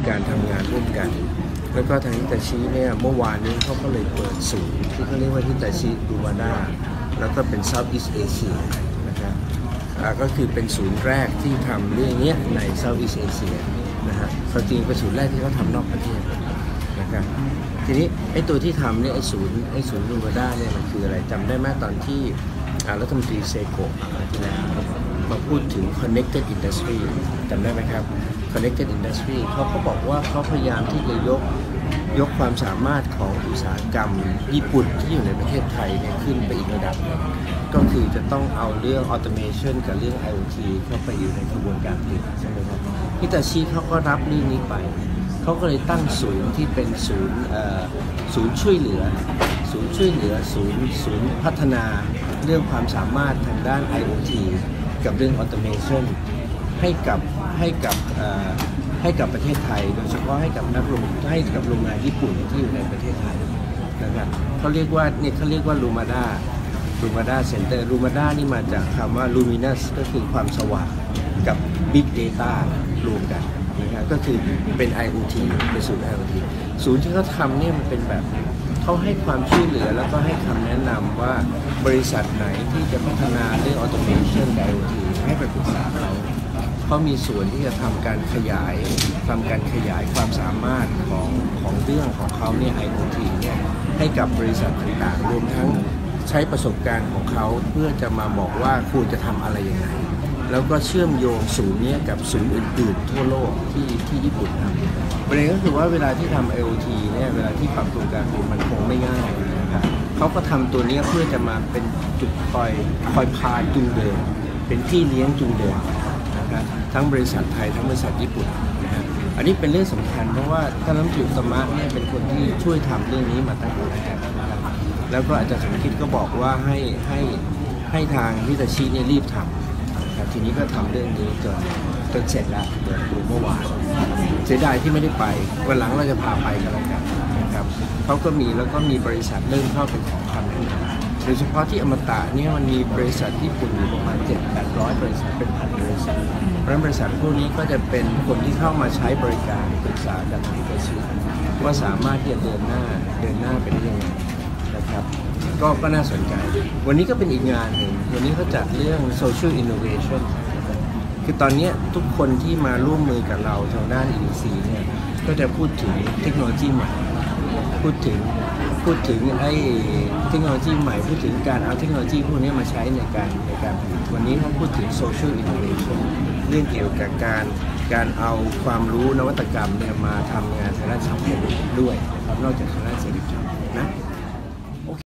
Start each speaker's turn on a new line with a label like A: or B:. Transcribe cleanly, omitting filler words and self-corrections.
A: การทำงานร่วมกันแล้วก็ทางฮิตาชิเนี่ยเมื่อวานนี้เขาก็เลยเปิดศูนย์ที่เขาเรียกว่าฮิตาชิรูมาด้าแล้วก็เป็น Southeast Asia นะครับก็คือเป็นศูนย์แรกที่ทำเรื่องนี้ใน Southeast Asia นะฮะจริงเป็นศูนย์แรกที่เขาทำนอกประเทศนะครับทีนี้ไอ้ตัวที่ทำเนี่ยไอ้ศูนย์รูมาด้าเนี่ยมันคืออะไรจำได้ไหมตอนที่รัฐมนตรีเซโกะที่แล้วมาพูดถึง Connected Industry จำได้ไหมครับ Connected Industry เขาก็บอกว่าเขาพยายามที่จะยกความสามารถของอุตสาหกรรมญี่ปุ่นที่อยู่ในประเทศไทยเนี่ยขึ้นไปอีกระดับหนึ่งก็คือจะต้องเอาเรื่อง Automation กับเรื่อง IoT เข้าไปอยู่ในกระบวนการผลิตใช่ไหมครับฮิตาชิเขาก็รับเรื่องนี้ไปเขาก็เลยตั้งศูนย์ที่เป็นศูนย์ช่วยเหลือศูนย์พัฒนาเรื่องความสามารถทางด้าน IoT กับเรื่อง Automation ให้กับประเทศไทยโดยเฉพาะให้กับโรงงานญี่ปุ่นที่อยู่ในประเทศไทยนะครับเขาเรียกว่าลูมาด้าเซ็นเตอร์ลูมาด้านี่มาจากคำว่า luminous ก็คือความสว่างกับ big data รวมกันนะครับก็คือเป็น IoT เป็นศูนย์ IoT ศูนย์ที่เขาทำเนี่ยมันเป็นแบบเขาให้ความช่วยเหลือแล้วก็ให้คำแนะนำว่าบริษัทไหนที่จะพัฒนาเรื่อง automation IoT ให้ไปปรึกษาเขามีส่วนที่จะทำการขยายความสามารถของเรื่องของเขาเนี่ย IoT เนี่ยให้กับบริษัทต่างๆรวมทั้งใช้ประสบการณ์ของเขาเพื่อจะมาบอกว่าควรจะทำอะไรยังไงแล้วก็เชื่อมโยงศูนย์นี้กับศูนย์อื่นๆทั่วโลกที่ญี่ปุ่นทำประเด็นก็คือว่าเวลาที่ทำ IoT เนี่ยเวลาที่ปรับปรุงการผลิตมันคงไม่ง่ายนะครับเขาก็ทำตัวนี้เพื่อจะมาเป็นจุดคอยพาจูงเดินเป็นที่เลี้ยงจูงเดินนะครับทั้งบริษัทไทยทั้งบริษัทญี่ปุ่นนะฮะอันนี้เป็นเรื่องสำคัญเพราะว่าท่านรัฐมนตรีอุตมะเนี่ยเป็นคนที่ช่วยทำเรื่องนี้มาตั้งแต่แรกนะครับแล้วก็อาจารย์สมคิดก็บอกว่าให้ทางฮิตาชิเนี่ยรีบทำทีนี้ก็ทำเรื่องนี้จนเสร็จแล้วเมื่อวานเสียดายที่ไม่ได้ไปวันหลังเราจะพาไปกันแล้วกันนะครับเขาก็มีแล้วก็มีบริษัทเริ่มเข้าเป็นของคำนั้นโดยเฉพาะที่อมตะเนี่ยมันมีบริษัทญี่ปุ่นอยู่ประมาณ700-800 บริษัทเป็นพันบริษัทเพราะฉะนั้นบริษัทพวกนี้ก็จะเป็นคนที่เข้ามาใช้บริการปรึกษากับทางบริษัทว่าสามารถที่จะเดินหน้าไปได้ยังไงนะครับก็น่าสนใจวันนี้ก็เป็นอีกงานหนึ่งวันนี้เขาจัดเรื่อง social innovation คือตอนนี้ทุกคนที่มาร่วมมือกับเราทางด้าน EDC เนี่ยก็จะพูดถึงเทคโนโลยีใหม่พูดถึงไอ้เทคโนโลยีใหม่พูดถึงการเอาเทคโนโลยีพวกนี้มาใช้ในการผลิตวันนี้เขาพูดถึง social innovation เรื่องเกี่ยวกับการเอาความรู้นวัตกรรมเนี่ยมาทำงานทางด้านสังคมด้วยนะครับนอกจากทางด้านเศรษฐกิจ